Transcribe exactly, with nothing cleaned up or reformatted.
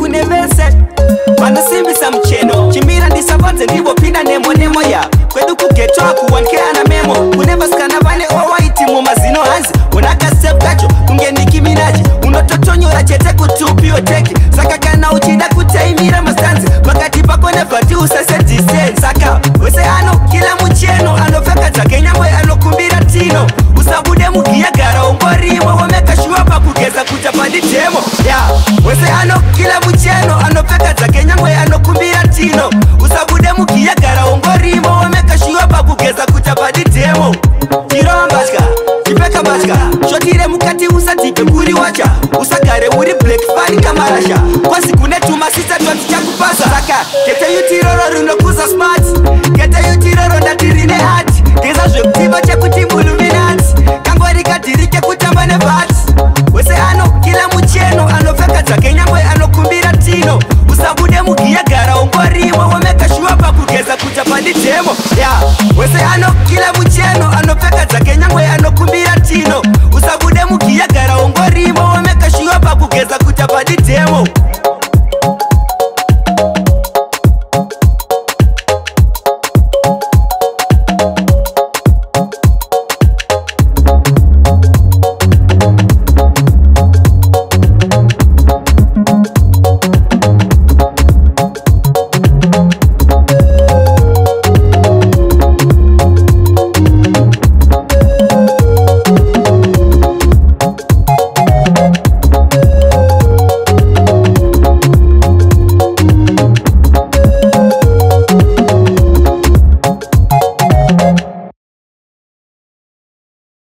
kune vese vanosimbisa mucheno chimira ndisavanze ndivo pinda nemo nemo ya kwedu kugetwa kuwanikana memo kune vasikana vane owaiti mumazino hanzi unaka step kacho kunge Nicki Minaj unototonyora chete kutupi oteki saka kana uchida kutaimira mastanzi pakati pako nevati usasedzise saka wese ano kila mucheno anopfeka dzake nyangwe anokumbira tino usabude mugiya gara ungorimo womeka shuwa pakugeza kucha paditemo ya wese ano kila mucheno anopfeka dzake nyangwe anokumbira tino usabude mugiya gara ungorimo womeka shuwa pakugeza kucha paditemo chirova mbatya chipeka mbatya shotire mukati usatipe kuri wacha usagare uri black fari kamarasha kwasi kune tumasisa twatichakupasa saka kete yutiroro rinokuza smart